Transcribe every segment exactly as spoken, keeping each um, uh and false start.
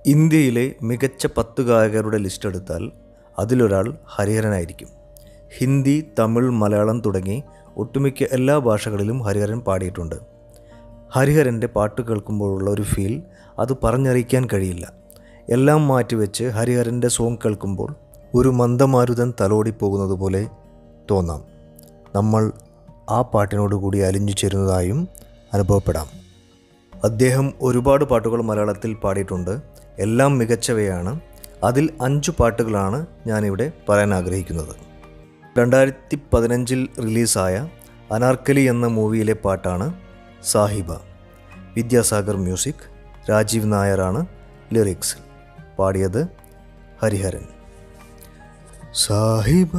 ഇന്ത്യയിലെ മികച്ച പത്ത് ഗായകരുടെ ലിസ്റ്റ് എടുത്താൽ അതിലൊരാൾ ഹരിഹരനായിരിക്കും. ഹിന്ദി, തമിഴ്, മലയാളം തുടങ്ങി ഒട്ടുമിക്ക എല്ലാ ഭാഷകളിലും ഹരിഹരൻ പാടിയിട്ടുണ്ട്. ഹരിഹരൻ്റെ പാട്ട് കേൾക്കുമ്പോഴുള്ള ഒരു ഫീൽ അത് പറഞ്ഞറിയിക്കാൻ കഴിയില്ല. എല്ലാം മാറ്റിവെച്ച് ഹരിഹരൻ്റെ സോങ് കേൾക്കുമ്പോൾ ഒരു മന്ദമാരുതൻ തലോടിപ്പോകുന്നത് പോലെ തോന്നാം. നമ്മൾ ആ പാട്ടിനോടുകൂടി അലിഞ്ഞു ചേരുന്നതായും അനുഭവപ്പെടാം. അദ്ദേഹം ഒരുപാട് പാട്ടുകൾ മലയാളത്തിൽ പാടിയിട്ടുണ്ട്. എല്ലാം മികച്ചവയാണ്. അതിൽ അഞ്ചു പാട്ടുകളാണ് ഞാനിവിടെ പറയാൻ ആഗ്രഹിക്കുന്നത്. രണ്ടായിരത്തി പതിനഞ്ചിൽ റിലീസായ അനാർക്കലി എന്ന മൂവിയിലെ പാട്ടാണ് സാഹിബ. വിദ്യാസാഗർ മ്യൂസിക്, രാജീവ് നായരാണ് ലിറിക്സ്. പാടിയത് ഹരിഹരൻ. സാഹിബ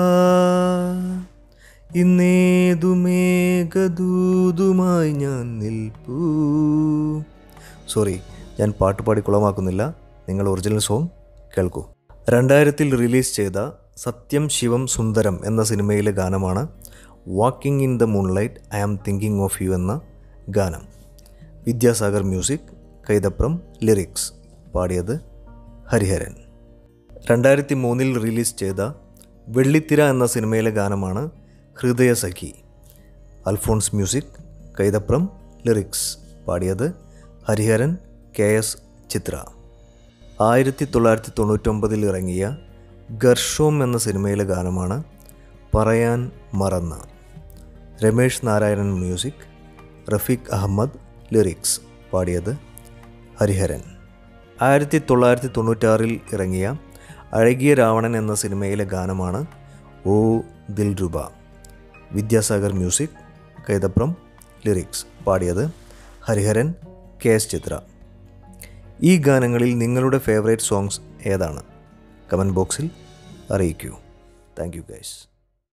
ഇന്നേതു മേഘദൂതുമായി ഞാൻ നിൽപ്പൂ. സോറി, ഞാൻ പാട്ട് പാടി കുളമാക്കുന്നില്ല. നിങ്ങൾ ഒറിജിനൽ സോങ് കേൾക്കൂ. രണ്ടായിരത്തിൽ റിലീസ് ചെയ്ത സത്യം ശിവം സുന്ദരം എന്ന സിനിമയിലെ ഗാനമാണ് walking in the moonlight I am thinking of you എന്ന ഗാനം. Vidyasagar music, Kaithapram lyrics. പാടിയത് ഹരിഹരൻ. രണ്ടായിരത്തി മൂന്നിൽ റിലീസ് ചെയ്ത വെള്ളിത്തിര എന്ന സിനിമയിലെ ഗാനമാണ് ഹൃദയസഖി. Alphons music, Kaithapram lyrics. പാടിയത് ഹരിഹരൻ, കെ എസ് ചിത്ര. ആയിരത്തി തൊള്ളായിരത്തി തൊണ്ണൂറ്റൊമ്പതിൽ ഇറങ്ങിയ ഗർഷോം എന്ന സിനിമയിലെ ഗാനമാണ് പറയാൻ മറന്ന. Ramesh Narayan music, Rafeeq Ahammed lyrics. പാടിയത് ഹരിഹരൻ. ആയിരത്തി തൊള്ളായിരത്തി തൊണ്ണൂറ്റാറിൽ ഇറങ്ങിയ അഴകിയ രാവണൻ എന്ന സിനിമയിലെ ഗാനമാണ് oh Dilruba. Vidyasagar music, Kaithapram lyrics. പാടിയത് ഹരിഹരൻ, കെ എസ് ചിത്ര. ഈ ഗാനങ്ങളിൽ നിങ്ങളുടെ ഫേവറേറ്റ് സോങ്സ് ഏതാണ്? കമൻറ്റ് ബോക്സിൽ അറിയിക്കൂ. Thank you guys.